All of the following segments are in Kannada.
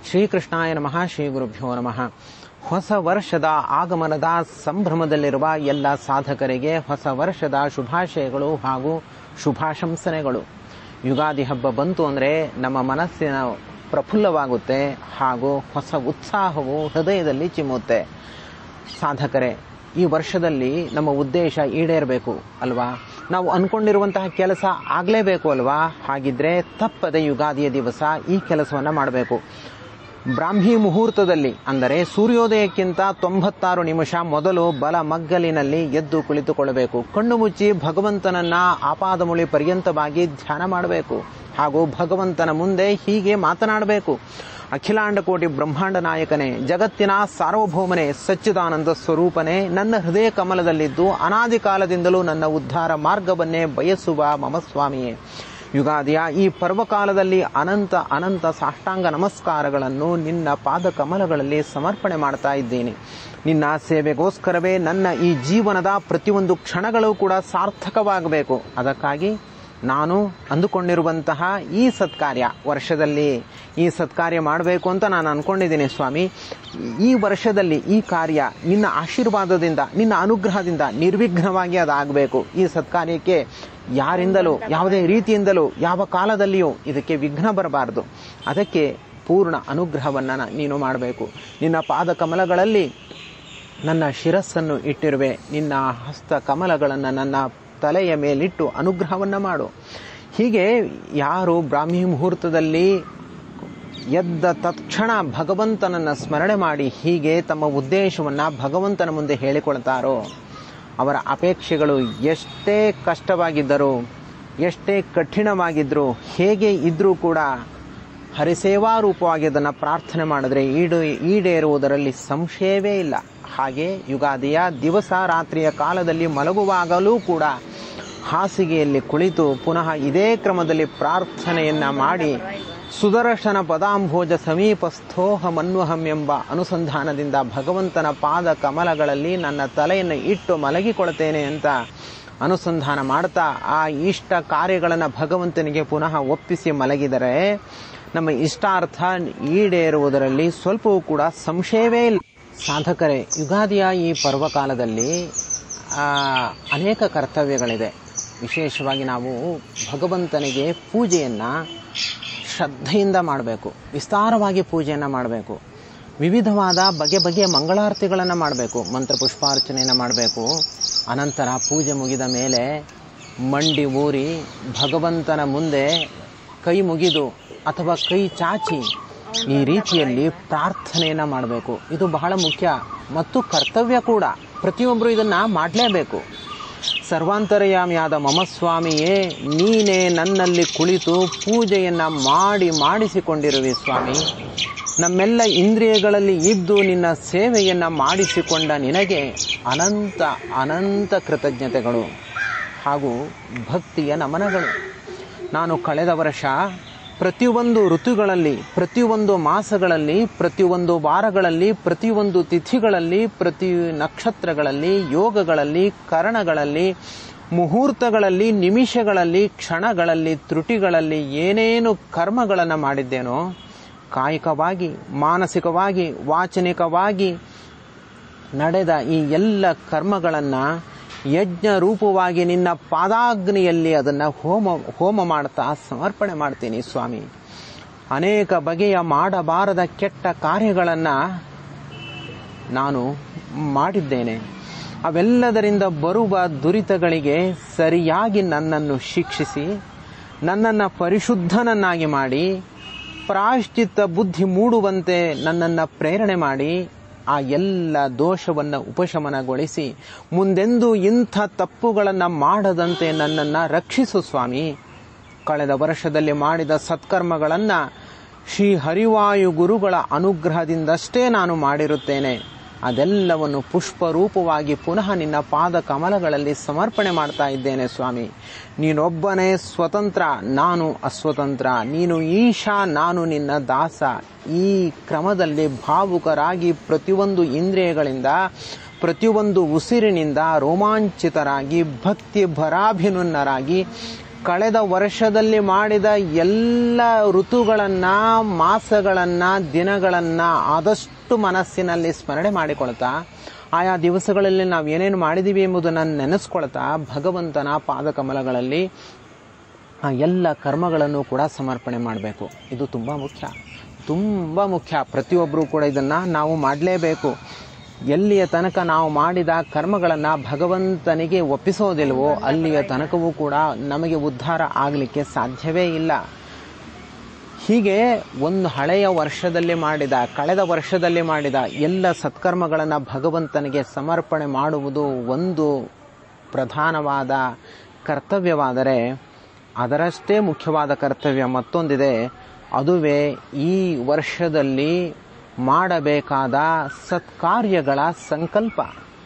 ಶ್ರೀಕೃಷ್ಣಾಯ ನಮಃ. ಶ್ರೀ ಗುರುಭ್ಯೋ ನಮಃ. ಹೊಸ ವರ್ಷದ ಆಗಮನದ ಸಂಭ್ರಮದಲ್ಲಿರುವ ಎಲ್ಲ ಸಾಧಕರಿಗೆ ಹೊಸ ವರ್ಷದ ಶುಭಾಶಯಗಳು ಹಾಗೂ ಶುಭಾಶಂಸನೆಗಳು. ಯುಗಾದಿ ಹಬ್ಬ ಬಂತು ಅಂದರೆ ನಮ್ಮ ಮನಸ್ಸಿನ ಪ್ರಫುಲ್ಲವಾಗುತ್ತೆ ಹಾಗೂ ಹೊಸ ಉತ್ಸಾಹವು ಹೃದಯದಲ್ಲಿ ಚಿಮ್ಮುತ್ತೆ. ಸಾಧಕರೇ, ಈ ವರ್ಷದಲ್ಲಿ ನಮ್ಮ ಉದ್ದೇಶ ಈಡೇರಬೇಕು ಅಲ್ವಾ? ನಾವು ಅಂದ್ಕೊಂಡಿರುವಂತಹ ಕೆಲಸ ಆಗಲೇಬೇಕು ಅಲ್ವಾ? ಹಾಗಿದ್ರೆ ತಪ್ಪದೆ ಯುಗಾದಿಯ ದಿವಸ ಈ ಕೆಲಸವನ್ನು ಮಾಡಬೇಕು. ಬ್ರಾಹ್ಮಿ ಮುಹೂರ್ತದಲ್ಲಿ, ಅಂದರೆ ಸೂರ್ಯೋದಯಕ್ಕಿಂತ 96 ನಿಮಿಷ ಮೊದಲು ಬಲ ಮಗ್ಗಲಿನಲ್ಲಿ ಎದ್ದು ಕುಳಿತುಕೊಳ್ಳಬೇಕು. ಕಣ್ಣು ಮುಚ್ಚಿ ಭಗವಂತನನ್ನ ಆಪಾದಮೂಳಿ ಪರ್ಯಂತವಾಗಿ ಧ್ಯಾನ ಮಾಡಬೇಕು ಹಾಗೂ ಭಗವಂತನ ಮುಂದೆ ಹೀಗೆ ಮಾತನಾಡಬೇಕು: ಅಖಿಲಾಂಡ ಕೋಟಿ ಬ್ರಹ್ಮಾಂಡ ನಾಯಕನೇ, ಜಗತ್ತಿನ ಸಾರ್ವಭೌಮನೇ, ಸಚ್ಚಿದಾನಂದ ಸ್ವರೂಪನೇ, ನನ್ನ ಹೃದಯ ಕಮಲದಲ್ಲಿದ್ದು ಅನಾದಿ ಕಾಲದಿಂದಲೂ ನನ್ನ ಉದ್ಧಾರ ಮಾರ್ಗವನ್ನೇ ಬಯಸುವ ಮಮ ಸ್ವಾಮಿಯೇ, ಯುಗಾದಿಯ ಈ ಪರ್ವಕಾಲದಲ್ಲಿ ಅನಂತ ಅನಂತ ಸಾಷ್ಟಾಂಗ ನಮಸ್ಕಾರಗಳನ್ನು ನಿನ್ನ ಪಾದ ಕಮಲಗಳಲ್ಲಿ ಸಮರ್ಪಣೆ ಮಾಡ್ತಾ ಇದ್ದೀನಿ. ನಿನ್ನ ಸೇವೆಗೋಸ್ಕರವೇ ನನ್ನ ಈ ಜೀವನದ ಪ್ರತಿಯೊಂದು ಕ್ಷಣಗಳು ಕೂಡ ಸಾರ್ಥಕವಾಗಬೇಕು. ಅದಕ್ಕಾಗಿ ನಾನು ಅಂದುಕೊಂಡಿರುವಂತಹ ಈ ಸತ್ಕಾರ್ಯ, ವರ್ಷದಲ್ಲಿ ಈ ಸತ್ಕಾರ್ಯ ಮಾಡಬೇಕು ಅಂತ ನಾನು ಅಂದ್ಕೊಂಡಿದ್ದೀನಿ ಸ್ವಾಮಿ. ಈ ವರ್ಷದಲ್ಲಿ ಈ ಕಾರ್ಯ ನಿನ್ನ ಆಶೀರ್ವಾದದಿಂದ, ನಿನ್ನ ಅನುಗ್ರಹದಿಂದ ನಿರ್ವಿಘ್ನವಾಗಿ ಅದಾಗಬೇಕು. ಈ ಸತ್ಕಾರ್ಯಕ್ಕೆ ಯಾರಿಂದಲೂ, ಯಾವುದೇ ರೀತಿಯಿಂದಲೂ, ಯಾವ ಕಾಲದಲ್ಲಿಯೂ ಇದಕ್ಕೆ ವಿಘ್ನ ಬರಬಾರದು. ಅದಕ್ಕೆ ಪೂರ್ಣ ಅನುಗ್ರಹವನ್ನು ನೀನು ಮಾಡಬೇಕು. ನಿನ್ನ ಪಾದ ಕಮಲಗಳಲ್ಲಿ ನನ್ನ ಶಿರಸ್ಸನ್ನು ಇಟ್ಟಿರುವೆ. ನಿನ್ನ ಹಸ್ತ ಕಮಲಗಳನ್ನು ನನ್ನ ತಲೆಯ ಮೇಲಿಟ್ಟು ಅನುಗ್ರಹವನ್ನು ಮಾಡು. ಹೀಗೆ ಯಾರು ಬ್ರಾಹ್ಮಿ ಮುಹೂರ್ತದಲ್ಲಿ ಎದ್ದ ತತ್ಕ್ಷಣ ಭಗವಂತನನ್ನು ಸ್ಮರಣೆ ಮಾಡಿ ಹೀಗೆ ತಮ್ಮ ಉದ್ದೇಶವನ್ನು ಭಗವಂತನ ಮುಂದೆ ಹೇಳಿಕೊಳ್ತಾರೋ, ಅವರ ಅಪೇಕ್ಷೆಗಳು ಎಷ್ಟೇ ಕಷ್ಟವಾಗಿದ್ದರೂ, ಎಷ್ಟೇ ಕಠಿಣವಾಗಿದ್ದರೂ, ಹೇಗೆ ಇದ್ದರೂ ಕೂಡ ಹರಿಸೇವಾರೂಪವಾಗಿ ಅದನ್ನು ಪ್ರಾರ್ಥನೆ ಮಾಡಿದ್ರೆ ಈಡೇರುವುದರಲ್ಲಿ ಸಂಶಯವೇ ಇಲ್ಲ. ಹಾಗೆ ಯುಗಾದಿಯ ದಿವಸ ರಾತ್ರಿಯ ಕಾಲದಲ್ಲಿ ಮಲಗುವಾಗಲೂ ಕೂಡ ಹಾಸಿಗೆಯಲ್ಲಿ ಕುಳಿತು ಪುನಃ ಇದೇ ಕ್ರಮದಲ್ಲಿ ಪ್ರಾರ್ಥನೆಯನ್ನ ಮಾಡಿ ಸುದರ್ಶನ ಪದಾಂಭೋಜ ಸಮೀಪಸ್ಥೋಹಮನ್ವಹಂ ಎಂಬ ಅನುಸಂಧಾನದಿಂದ ಭಗವಂತನ ಪಾದ ಕಮಲಗಳಲ್ಲಿ ನನ್ನ ತಲೆಯನ್ನು ಇಟ್ಟು ಮಲಗಿಕೊಳ್ತೇನೆ ಅಂತ ಅನುಸಂಧಾನ ಮಾಡ್ತಾ ಆ ಇಷ್ಟ ಕಾರ್ಯಗಳನ್ನು ಭಗವಂತನಿಗೆ ಪುನಃ ಒಪ್ಪಿಸಿ ಮಲಗಿದರೆ ನಮ್ಮ ಇಷ್ಟಾರ್ಥ ಈಡೇರುವುದರಲ್ಲಿ ಸ್ವಲ್ಪವೂ ಕೂಡ ಸಂಶಯವೇ ಇಲ್ಲ. ಸಾಧಕರೇ, ಯುಗಾದಿಯ ಈ ಪರ್ವಕಾಲದಲ್ಲಿ ಅನೇಕ ಕರ್ತವ್ಯಗಳಿದೆ. ವಿಶೇಷವಾಗಿ ನಾವು ಭಗವಂತನಿಗೆ ಪೂಜೆಯನ್ನು ಶ್ರದ್ಧೆಯಿಂದ ಮಾಡಬೇಕು, ವಿಸ್ತಾರವಾಗಿ ಪೂಜೆಯನ್ನು ಮಾಡಬೇಕು. ವಿವಿಧವಾದ ಬಗೆ ಬಗೆಯ ಮಂಗಳಾರತಿಗಳನ್ನು ಮಾಡಬೇಕು, ಮಂತ್ರ ಪುಷ್ಪಾರ್ಚನೆಯನ್ನು ಮಾಡಬೇಕು. ಅನಂತರ ಪೂಜೆ ಮುಗಿದ ಮೇಲೆ ಮಂಡಿ ಊರಿ ಭಗವಂತನ ಮುಂದೆ ಕೈ ಮುಗಿದು ಅಥವಾ ಕೈ ಚಾಚಿ ಈ ರೀತಿಯಲ್ಲಿ ಪ್ರಾರ್ಥನೆಯನ್ನು ಮಾಡಬೇಕು. ಇದು ಬಹಳ ಮುಖ್ಯ ಮತ್ತು ಕರ್ತವ್ಯ ಕೂಡ. ಪ್ರತಿಯೊಬ್ಬರು ಇದನ್ನು ಮಾಡಲೇಬೇಕು. ಸರ್ವಾಂತರ್ಯಾಮಿಯಾದ ಮಮ ಸ್ವಾಮಿಯೇ, ನೀನೇ ನನ್ನಲ್ಲಿ ಕುಳಿತು ಪೂಜೆಯನ್ನು ಮಾಡಿಸಿಕೊಂಡಿರುವೆ ಸ್ವಾಮಿ. ನಮ್ಮೆಲ್ಲ ಇಂದ್ರಿಯಗಳಲ್ಲಿ ಇದ್ದು ನಿನ್ನ ಸೇವೆಯನ್ನು ಮಾಡಿಸಿಕೊಂಡ ನಿನಗೆ ಅನಂತ ಅನಂತ ಕೃತಜ್ಞತೆಗಳು ಹಾಗೂ ಭಕ್ತಿಯ ನಮನಗಳು. ನಾನು ಕಳೆದ ವರ್ಷ ಪ್ರತಿಯೊಂದು ಋತುಗಳಲ್ಲಿ, ಪ್ರತಿಯೊಂದು ಮಾಸಗಳಲ್ಲಿ, ಪ್ರತಿಯೊಂದು ವಾರಗಳಲ್ಲಿ, ಪ್ರತಿಯೊಂದು ತಿಥಿಗಳಲ್ಲಿ, ಪ್ರತಿ ನಕ್ಷತ್ರಗಳಲ್ಲಿ, ಯೋಗಗಳಲ್ಲಿ, ಕರಣಗಳಲ್ಲಿ, ಮುಹೂರ್ತಗಳಲ್ಲಿ, ನಿಮಿಷಗಳಲ್ಲಿ, ಕ್ಷಣಗಳಲ್ಲಿ, ತ್ರುಟಿಗಳಲ್ಲಿ ಏನೇನು ಕರ್ಮಗಳನ್ನು ಮಾಡಿದ್ದೇನೋ, ಕಾಯಿಕವಾಗಿ, ಮಾನಸಿಕವಾಗಿ, ವಾಚನಿಕವಾಗಿ ನಡೆದ ಈ ಎಲ್ಲ ಕರ್ಮಗಳನ್ನು ಯಜ್ಞ ರೂಪವಾಗಿ ನಿನ್ನ ಪಾದಾಗ್ನಿಯಲ್ಲಿ ಅದನ್ನು ಹೋಮ ಮಾಡ್ತಾ ಸಮರ್ಪಣೆ ಮಾಡ್ತೀನಿ ಸ್ವಾಮಿ. ಅನೇಕ ಬಗೆಯ ಮಾಡಬಾರದ ಕೆಟ್ಟ ಕಾರ್ಯಗಳನ್ನು ನಾನು ಮಾಡಿದ್ದೇನೆ. ಅವೆಲ್ಲದರಿಂದ ಬರುವ ದುರಿತಗಳಿಗೆ ಸರಿಯಾಗಿ ನನ್ನನ್ನು ಶಿಕ್ಷಿಸಿ, ನನ್ನನ್ನು ಪರಿಶುದ್ಧನನ್ನಾಗಿ ಮಾಡಿ, ಪ್ರಾಯಶ್ಚಿತ್ತ ಬುದ್ಧಿ ಮೂಡುವಂತೆ ನನ್ನನ್ನು ಪ್ರೇರಣೆ ಮಾಡಿ, ಆ ಎಲ್ಲ ದೋಷವನ್ನು ಉಪಶಮನಗೊಳಿಸಿ ಮುಂದೆಂದೂ ಇಂಥ ತಪ್ಪುಗಳನ್ನು ಮಾಡದಂತೆ ನನ್ನನ್ನು ರಕ್ಷಿಸು ಸ್ವಾಮಿ. ಕಳೆದ ವರ್ಷದಲ್ಲಿ ಮಾಡಿದ ಸತ್ಕರ್ಮಗಳನ್ನು ಶ್ರೀ ಹರಿವಾಯು ಗುರುಗಳ ಅನುಗ್ರಹದಿಂದಷ್ಟೇ ನಾನು ಮಾಡಿರುತ್ತೇನೆ. ಅದೆಲ್ಲವನ್ನು ಪುಷ್ಪರೂಪವಾಗಿ ಪುನಃ ನಿನ್ನ ಪಾದ ಕಮಲಗಳಲ್ಲಿ ಸಮರ್ಪಣೆ ಮಾಡ್ತಾ ಇದ್ದೇನೆ ಸ್ವಾಮಿ. ನೀನೊಬ್ಬನೇ ಸ್ವತಂತ್ರ, ನಾನು ಅಸ್ವತಂತ್ರ. ನೀನು ಈಶಾ, ನಾನು ನಿನ್ನ ದಾಸ. ಈ ಕ್ರಮದಲ್ಲಿ ಭಾವುಕರಾಗಿ ಪ್ರತಿಯೊಂದು ಇಂದ್ರಿಯಗಳಿಂದ, ಪ್ರತಿಯೊಂದು ಉಸಿರಿನಿಂದ ರೋಮಾಂಚಿತರಾಗಿ, ಭಕ್ತಿ ಭರಾಭಿನುನ್ನರಾಗಿ ಕಳೆದ ವರ್ಷದಲ್ಲಿ ಮಾಡಿದ ಎಲ್ಲ ಋತುಗಳನ್ನು, ಮಾಸಗಳನ್ನು, ದಿನಗಳನ್ನು ಆದಷ್ಟು ಮನಸ್ಸಿನಲ್ಲಿ ಸ್ಮರಣೆ ಮಾಡಿಕೊಳ್ತಾ, ಆಯಾ ದಿವಸಗಳಲ್ಲಿ ನಾವು ಏನೇನು ಮಾಡಿದ್ದೀವಿ ಎಂಬುದನ್ನು ನೆನೆಸ್ಕೊಳ್ತಾ ಭಗವಂತನ ಪಾದಕಮಲಗಳಲ್ಲಿ ಎಲ್ಲ ಕರ್ಮಗಳನ್ನು ಕೂಡ ಸಮರ್ಪಣೆ ಮಾಡಬೇಕು. ಇದು ತುಂಬ ಮುಖ್ಯ. ಪ್ರತಿಯೊಬ್ಬರೂ ಕೂಡ ಇದನ್ನು ನಾವು ಮಾಡಲೇಬೇಕು. ಎಲ್ಲಿಯ ತನಕ ನಾವು ಮಾಡಿದ ಕರ್ಮಗಳನ್ನು ಭಗವಂತನಿಗೆ ಒಪ್ಪಿಸೋದಿಲ್ವೋ ಅಲ್ಲಿಯ ತನಕವೂ ಕೂಡ ನಮಗೆ ಉದ್ಧಾರ ಆಗಲಿಕ್ಕೆ ಸಾಧ್ಯವೇ ಇಲ್ಲ. ಹೀಗೆ ಒಂದು ಹಳೆಯ ವರ್ಷದಲ್ಲಿ ಮಾಡಿದ, ಕಳೆದ ವರ್ಷದಲ್ಲಿ ಮಾಡಿದ ಎಲ್ಲ ಸತ್ಕರ್ಮಗಳನ್ನು ಭಗವಂತನಿಗೆ ಸಮರ್ಪಣೆ ಮಾಡುವುದು ಒಂದು ಪ್ರಧಾನವಾದ ಕರ್ತವ್ಯವಾದರೆ, ಅದರಷ್ಟೇ ಮುಖ್ಯವಾದ ಕರ್ತವ್ಯ ಮತ್ತೊಂದಿದೆ. ಅದುವೇ ಈ ವರ್ಷದಲ್ಲಿ ಮಾಡಬೇಕಾದ ಸತ್ಕಾರ್ಯಗಳ ಸಂಕಲ್ಪ.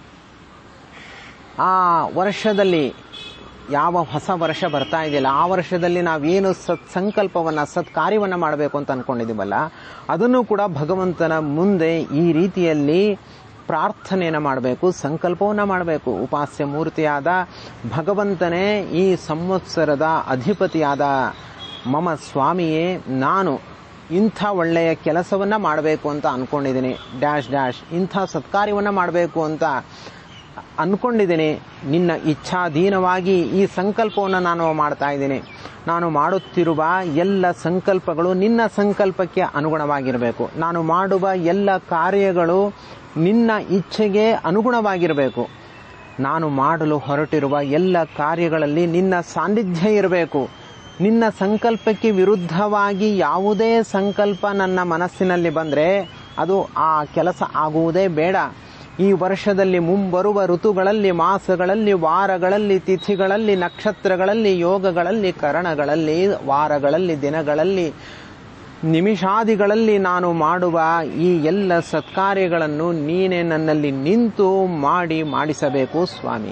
ಆ ವರ್ಷದಲ್ಲಿ ಯಾವ ಹೊಸ ವರ್ಷ ಬರ್ತಾ ಇದೆಯಲ್ಲ, ಆ ವರ್ಷದಲ್ಲಿ ನಾವೇನು ಸಂಕಲ್ಪವನ್ನು, ಸತ್ಕಾರ್ಯವನ್ನು ಮಾಡಬೇಕು ಅಂತ ಅಂದ್ಕೊಂಡಿದ್ದೀವಲ್ಲ, ಅದನ್ನು ಕೂಡ ಭಗವಂತನ ಮುಂದೆ ಈ ರೀತಿಯಲ್ಲಿ ಪ್ರಾರ್ಥನೆಯನ್ನು ಮಾಡಬೇಕು, ಸಂಕಲ್ಪವನ್ನು ಮಾಡಬೇಕು. ಉಪಾಸ್ಯ ಮೂರ್ತಿಯಾದ ಭಗವಂತನೇ, ಈ ಸಂವತ್ಸರದ ಅಧಿಪತಿಯಾದ ಮಮ ಸ್ವಾಮಿಯೇ, ನಾನು ಇಂಥ ಒಳ್ಳೆಯ ಕೆಲಸವನ್ನು ಮಾಡಬೇಕು ಅಂತ ಅಂದ್ಕೊಂಡಿದ್ದೀನಿ, ಇಂಥ ಸತ್ಕಾರ್ಯವನ್ನು ಮಾಡಬೇಕು ಅಂತ ಅಂದ್ಕೊಂಡಿದ್ದೀನಿ. ನಿನ್ನ ಇಚ್ಛಾಧೀನವಾಗಿ ಈ ಸಂಕಲ್ಪವನ್ನು ನಾನು ಮಾಡ್ತಾ ಇದ್ದೀನಿ. ನಾನು ಮಾಡುತ್ತಿರುವ ಎಲ್ಲ ಸಂಕಲ್ಪಗಳು ನಿನ್ನ ಸಂಕಲ್ಪಕ್ಕೆ ಅನುಗುಣವಾಗಿರಬೇಕು. ನಾನು ಮಾಡುವ ಎಲ್ಲ ಕಾರ್ಯಗಳು ನಿನ್ನ ಇಚ್ಛೆಗೆ ಅನುಗುಣವಾಗಿರಬೇಕು. ನಾನು ಮಾಡಲು ಹೊರಟಿರುವ ಎಲ್ಲ ಕಾರ್ಯಗಳಲ್ಲಿ ನಿನ್ನ ಸಾನ್ನಿಧ್ಯ ಇರಬೇಕು. ನಿನ್ನ ಸಂಕಲ್ಪಕ್ಕೆ ವಿರುದ್ಧವಾಗಿ ಯಾವುದೇ ಸಂಕಲ್ಪ ನನ್ನ ಮನಸ್ಸಿನಲ್ಲಿ ಬಂದರೆ ಅದು ಆ ಕೆಲಸ ಆಗುವುದೇ ಬೇಡ. ಈ ವರ್ಷದಲ್ಲಿ ಮುಂಬರುವ ಋತುಗಳಲ್ಲಿ, ಮಾಸಗಳಲ್ಲಿ, ವಾರಗಳಲ್ಲಿ, ತಿಥಿಗಳಲ್ಲಿ, ನಕ್ಷತ್ರಗಳಲ್ಲಿ, ಯೋಗಗಳಲ್ಲಿ, ಕರಣಗಳಲ್ಲಿ, ವಾರಗಳಲ್ಲಿ, ದಿನಗಳಲ್ಲಿ, ನಿಮಿಷಾದಿಗಳಲ್ಲಿ ನಾನು ಮಾಡುವ ಈ ಎಲ್ಲ ಸತ್ಕಾರ್ಯಗಳನ್ನು ನೀನೇ ನನ್ನಲ್ಲಿ ನಿಂತು ಮಾಡಿಸಬೇಕು ಸ್ವಾಮಿ.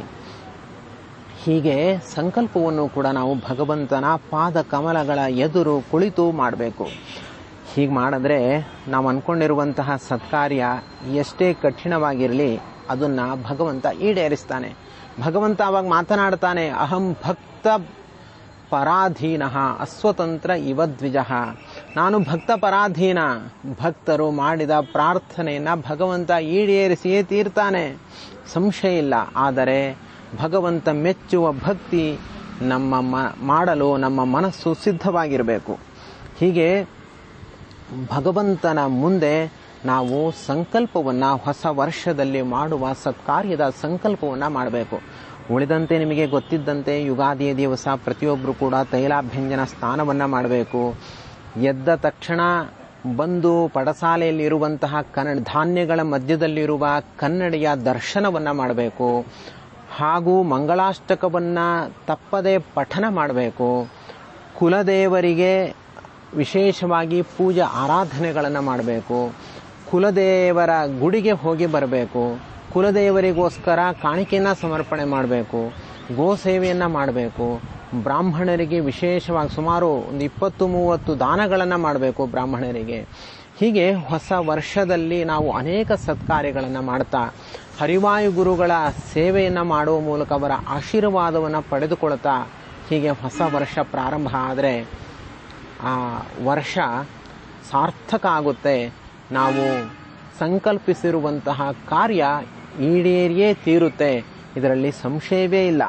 ಹೀಗೆ ಸಂಕಲ್ಪವನ್ನು ಕೂಡ ನಾವು ಭಗವಂತನ ಪಾದ ಕಮಲಗಳ ಎದುರು ಕುಳಿತು ಮಾಡಬೇಕು. ಹೀಗೆ ಮಾಡಿದ್ರೆ ನಾವು ಅಂದ್ಕೊಂಡಿರುವಂತಹ ಸತ್ಕಾರ್ಯ ಎಷ್ಟೇ ಕಠಿಣವಾಗಿರಲಿ ಅದನ್ನು ಭಗವಂತ ಈಡೇರಿಸ್ತಾನೆ. ಭಗವಂತ ಅವಾಗ ಮಾತನಾಡ್ತಾನೆ, ಅಹಂ ಭಕ್ತ ಪರಾಧೀನ ಅಸ್ವತಂತ್ರ ಇವ ದ್ವಿಜಃ. ನಾನು ಭಕ್ತ ಪರಾಧೀನ. ಭಕ್ತರು ಮಾಡಿದ ಪ್ರಾರ್ಥನೆಯನ್ನು ಭಗವಂತ ಈಡೇರಿಸಿಯೇ ತೀರ್ತಾನೆ, ಸಂಶಯ ಇಲ್ಲ. ಆದರೆ ಭಗವಂತ ಮೆಚ್ಚುವ ಭಕ್ತಿ ಮಾಡಲು ನಮ್ಮ ಮನಸ್ಸು ಸಿದ್ಧವಾಗಿರಬೇಕು. ಹೀಗೆ ಭಗವಂತನ ಮುಂದೆ ನಾವು ಸಂಕಲ್ಪವನ್ನು, ಹೊಸ ವರ್ಷದಲ್ಲಿ ಮಾಡುವ ಸತ್ಕಾರ್ಯದ ಸಂಕಲ್ಪವನ್ನು ಮಾಡಬೇಕು. ಉಳಿದಂತೆ ನಿಮಗೆ ಗೊತ್ತಿದ್ದಂತೆ ಯುಗಾದಿಯ ದಿವಸ ಪ್ರತಿಯೊಬ್ಬರು ಕೂಡ ತೈಲಾಭ್ಯಂಜನ ಸ್ನಾನವನ್ನು ಮಾಡಬೇಕು. ಎದ್ದ ತಕ್ಷಣ ಬಂದು ಪಡಸಾಲೆಯಲ್ಲಿರುವಂತಹ ಧಾನ್ಯಗಳ ಮಧ್ಯದಲ್ಲಿರುವ ಕನ್ನಡಿಯ ದರ್ಶನವನ್ನು ಮಾಡಬೇಕು. ಹಾಗೂ ಮಂಗಳಾಷ್ಟಕವನ್ನು ತಪ್ಪದೆ ಪಠನ ಮಾಡಬೇಕು. ಕುಲದೇವರಿಗೆ ವಿಶೇಷವಾಗಿ ಪೂಜೆ ಆರಾಧನೆಗಳನ್ನು ಮಾಡಬೇಕು. ಕುಲದೇವರ ಗುಡಿಗೆ ಹೋಗಿ ಬರಬೇಕು. ಕುಲದೇವರಿಗೋಸ್ಕರ ಕಾಣಿಕೆಯನ್ನು ಸಮರ್ಪಣೆ ಮಾಡಬೇಕು. ಗೋಸೇವೆಯನ್ನು ಮಾಡಬೇಕು. ಬ್ರಾಹ್ಮಣರಿಗೆ ವಿಶೇಷವಾಗಿ ಸುಮಾರು ಒಂದು 20-30 ದಾನಗಳನ್ನು ಮಾಡಬೇಕು ಬ್ರಾಹ್ಮಣರಿಗೆ. ಹೀಗೆ ಹೊಸ ವರ್ಷದಲ್ಲಿ ನಾವು ಅನೇಕ ಸತ್ಕಾರ್ಯಗಳನ್ನು ಮಾಡ್ತಾ ಹರಿವಾಯು ಗುರುಗಳ ಸೇವೆಯನ್ನು ಮಾಡುವ ಮೂಲಕ ಅವರ ಆಶೀರ್ವಾದವನ್ನು ಪಡೆದುಕೊಳ್ತಾ ಹೀಗೆ ಹೊಸ ವರ್ಷ ಪ್ರಾರಂಭ ಆದರೆ ಆ ವರ್ಷ ಸಾರ್ಥಕ ಆಗುತ್ತೆ. ನಾವು ಸಂಕಲ್ಪಿಸಿರುವಂತಹ ಕಾರ್ಯ ಈಡೇರಿಯೇ ತೀರುತ್ತೆ, ಇದರಲ್ಲಿ ಸಂಶಯವೇ ಇಲ್ಲ.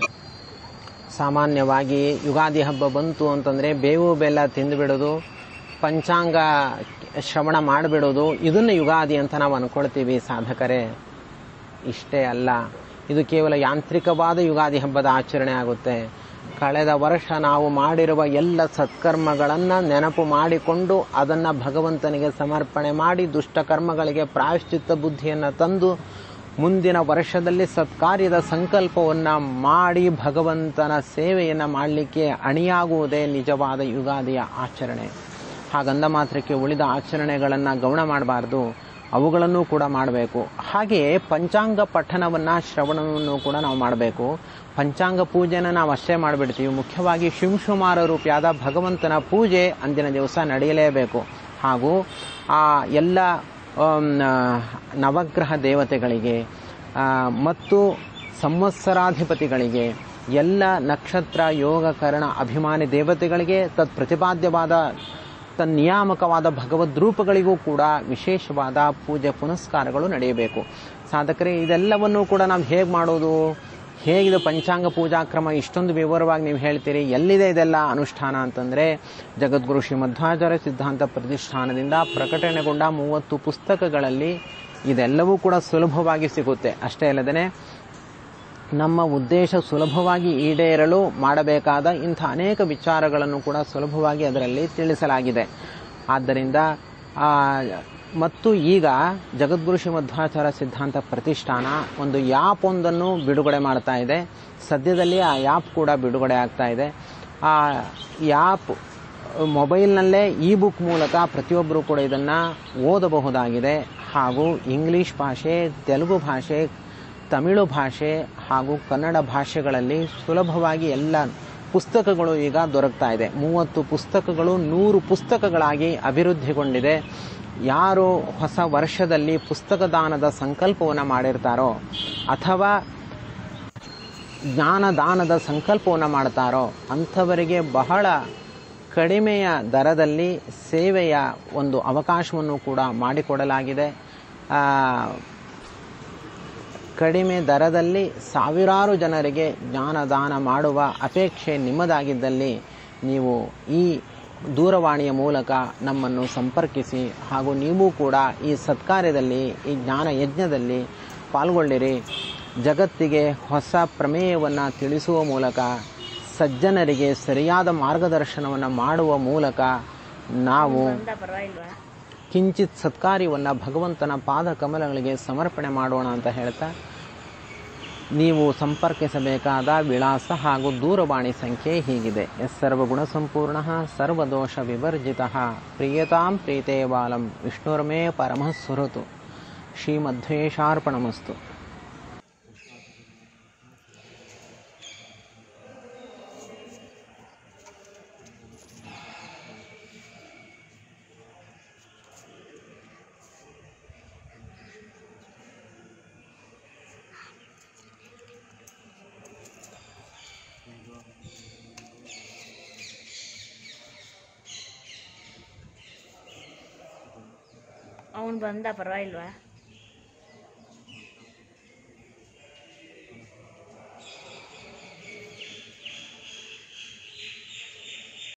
ಸಾಮಾನ್ಯವಾಗಿ ಯುಗಾದಿ ಹಬ್ಬ ಬಂತು ಅಂತಂದರೆ ಬೇವು ಬೆಲ್ಲ ತಿಂದುಬಿಡೋದು, ಪಂಚಾಂಗ ಶ್ರವಣ ಮಾಡಿಬಿಡೋದು, ಇದನ್ನು ಯುಗಾದಿ ಅಂತ ನಾವು ಅಂದ್ಕೊಳ್ತೀವಿ ಸಾಧಕರೇ. ಇಷ್ಟೇ ಅಲ್ಲ, ಇದು ಕೇವಲ ಯಾಂತ್ರಿಕವಾದ ಯುಗಾದಿ ಹಬ್ಬದ ಆಚರಣೆ ಆಗುತ್ತೆ. ಕಳೆದ ವರ್ಷ ನಾವು ಮಾಡಿರುವ ಎಲ್ಲ ಸತ್ಕರ್ಮಗಳನ್ನು ನೆನಪು ಮಾಡಿಕೊಂಡು ಅದನ್ನು ಭಗವಂತನಿಗೆ ಸಮರ್ಪಣೆ ಮಾಡಿ ದುಷ್ಟಕರ್ಮಗಳಿಗೆ ಪ್ರಾಯಶ್ಚಿತ್ತ ಬುದ್ಧಿಯನ್ನು ತಂದು ಮುಂದಿನ ವರ್ಷದಲ್ಲಿ ಸತ್ಕಾರ್ಯದ ಸಂಕಲ್ಪವನ್ನು ಮಾಡಿ ಭಗವಂತನ ಸೇವೆಯನ್ನು ಮಾಡಲಿಕ್ಕೆ ಅಣಿಯಾಗುವುದೇ ನಿಜವಾದ ಯುಗಾದಿಯ ಆಚರಣೆ. ಹಾಗಂದ ಮಾತ್ರಕ್ಕೆ ಉಳಿದ ಆಚರಣೆಗಳನ್ನು ಗೌಣ ಮಾಡಬಾರ್ದು, ಅವುಗಳನ್ನು ಕೂಡ ಮಾಡಬೇಕು. ಹಾಗೆಯೇ ಪಂಚಾಂಗ ಪಠನವನ್ನು, ಶ್ರವಣವನ್ನು ಕೂಡ ನಾವು ಮಾಡಬೇಕು. ಪಂಚಾಂಗ ಪೂಜೆನ ನಾವು ಅಷ್ಟೇ ಮಾಡಿಬಿಡ್ತೀವಿ. ಮುಖ್ಯವಾಗಿ ಶಿಂಶುಮಾರ ರೂಪಿಯಾದ ಭಗವಂತನ ಪೂಜೆ ಅಂದಿನ ದಿವಸ ನಡೆಯಲೇಬೇಕು. ಹಾಗೂ ಆ ಎಲ್ಲ ನವಗ್ರಹ ದೇವತೆಗಳಿಗೆ ಮತ್ತು ಸಂವತ್ಸರಾಧಿಪತಿಗಳಿಗೆ ಎಲ್ಲ ನಕ್ಷತ್ರ ಯೋಗ ಕರ್ಣ ಅಭಿಮಾನಿ ದೇವತೆಗಳಿಗೆ ಪ್ರತಿಪಾದ್ಯವಾದ ತನ್ನಿಯಾಮಕವಾದ ಭಗವದ್ ರೂಪಗಳಿಗೂ ಕೂಡ ವಿಶೇಷವಾದ ಪೂಜೆ ಪುನಸ್ಕಾರಗಳು ನಡೆಯಬೇಕು. ಸಾಧಕರೇ, ಇದೆಲ್ಲವನ್ನೂ ಕೂಡ ನಾವು ಹೇಗೆ ಮಾಡೋದು, ಹೇಗಿದೆ ಪಂಚಾಂಗ ಪೂಜಾ ಕ್ರಮ, ಇಷ್ಟೊಂದು ವಿವರವಾಗಿ ನೀವು ಹೇಳ್ತೀರಿ, ಎಲ್ಲಿದೆ ಇದೆಲ್ಲ ಅನುಷ್ಠಾನ ಅಂತಂದರೆ, ಜಗದ್ಗುರು ಶ್ರೀಮಧ್ವಾಚಾರ್ಯ ಸಿದ್ಧಾಂತ ಪ್ರತಿಷ್ಠಾನದಿಂದ ಪ್ರಕಟಣೆಗೊಂಡ 30 ಪುಸ್ತಕಗಳಲ್ಲಿ ಇದೆಲ್ಲವೂ ಕೂಡ ಸುಲಭವಾಗಿ ಸಿಗುತ್ತೆ. ಅಷ್ಟೇ ಅಲ್ಲದೆ ನಮ್ಮ ಉದ್ದೇಶ ಸುಲಭವಾಗಿ ಈಡೇರಲು ಮಾಡಬೇಕಾದ ಇಂಥ ಅನೇಕ ವಿಚಾರಗಳನ್ನು ಕೂಡ ಸುಲಭವಾಗಿ ಅದರಲ್ಲಿ ತಿಳಿಸಲಾಗಿದೆ. ಆದ್ದರಿಂದ ಮತ್ತು ಈಗ ಜಗದ್ಗುರು ಶ್ರೀಮಧ್ವಾಚಾರ್ಯ ಸಿದ್ಧಾಂತ ಪ್ರತಿಷ್ಠಾನ ಒಂದು ಆ್ಯಪ್ ಒಂದನ್ನು ಬಿಡುಗಡೆ ಮಾಡ್ತಾ ಇದೆ. ಸದ್ಯದಲ್ಲಿ ಆ ಆ್ಯಪ್ ಕೂಡ ಬಿಡುಗಡೆ ಆಗ್ತಾ ಇದೆ. ಆ ಆ್ಯಪ್ ಮೊಬೈಲ್ನಲ್ಲೇ ಇ ಬುಕ್ ಮೂಲಕ ಪ್ರತಿಯೊಬ್ಬರೂ ಕೂಡ ಇದನ್ನು ಓದಬಹುದಾಗಿದೆ. ಹಾಗೂ ಇಂಗ್ಲಿಷ್ ಭಾಷೆ, ತೆಲುಗು ಭಾಷೆ, ತಮಿಳು ಭಾಷೆ ಹಾಗೂ ಕನ್ನಡ ಭಾಷೆಗಳಲ್ಲಿ ಸುಲಭವಾಗಿ ಎಲ್ಲ ಪುಸ್ತಕಗಳು ಈಗ ದೊರಕ್ತಾ ಇದೆ. 30 ಪುಸ್ತಕಗಳು 100 ಪುಸ್ತಕಗಳಾಗಿ ಅಭಿವೃದ್ಧಿಗೊಂಡಿದೆ. ಯಾರು ಹೊಸ ವರ್ಷದಲ್ಲಿ ಪುಸ್ತಕ ದಾನದ ಸಂಕಲ್ಪವನ್ನು ಮಾಡಿರ್ತಾರೋ ಅಥವಾ ಜ್ಞಾನದಾನದ ಸಂಕಲ್ಪವನ್ನು ಮಾಡ್ತಾರೋ ಅಂಥವರಿಗೆ ಬಹಳ ಕಡಿಮೆಯ ದರದಲ್ಲಿ ಸೇವೆಯ ಒಂದು ಅವಕಾಶವನ್ನು ಕೂಡ ಮಾಡಿಕೊಡಲಾಗಿದೆ. ಕಡಿಮೆ ದರದಲ್ಲಿ ಸಾವಿರಾರು ಜನರಿಗೆ ಜ್ಞಾನದಾನ ಮಾಡುವ ಅಪೇಕ್ಷೆ ನಿಮ್ಮದಾಗಿದ್ದಲ್ಲಿ ನೀವು ಈ ದೂರವಾಣಿಯ ಮೂಲಕ ನಮ್ಮನ್ನು ಸಂಪರ್ಕಿಸಿ ಹಾಗೂ ನೀವು ಕೂಡ ಈ ಸತ್ಕಾರ್ಯದಲ್ಲಿ, ಈ ಜ್ಞಾನ ಯಜ್ಞದಲ್ಲಿ ಪಾಲ್ಗೊಳ್ಳಿರಿ. ಜಗತ್ತಿಗೆ ಹೊಸ ಪ್ರಮೇಯವನ್ನು ತಿಳಿಸುವ ಮೂಲಕ, ಸಜ್ಜನರಿಗೆ ಸರಿಯಾದ ಮಾರ್ಗದರ್ಶನವನ್ನು ಮಾಡುವ ಮೂಲಕ ನಾವು ಕಿಂಚಿತ್ ಸತ್ಕಾರ್ಯವನ್ನು ಭಗವಂತನ ಪಾದ ಕಮಲಗಳಿಗೆ ಸಮರ್ಪಣೆ ಮಾಡೋಣ ಅಂತ ಹೇಳ್ತಾ, ನೀವು ಸಂಪರ್ಕಿಸಬೇಕಾದ ವಿಳಾಸ ಹಾಗೂ ದೂರವಾಣಿ ಸಂಖ್ಯೆ ಹೀಗಿದೆ. ಸರ್ವಗುಣ ಸಂಪೂರ್ಣ ಸರ್ವದೋಷ ವಿವರ್ಜಿತ ಪ್ರಿಯತಾಂ ಪ್ರೀತೆ ಬಾಲಂ ವಿಷ್ಣುರ್ಮೇ ಪರಮಃ ಸುಹೃತು ಶ್ರೀಮಧ್ವೇಶಾರ್ಪಣಮಸ್ತು. ಅವನು ಬಂದ ಪರವಾಗಿಲ್ವಾ?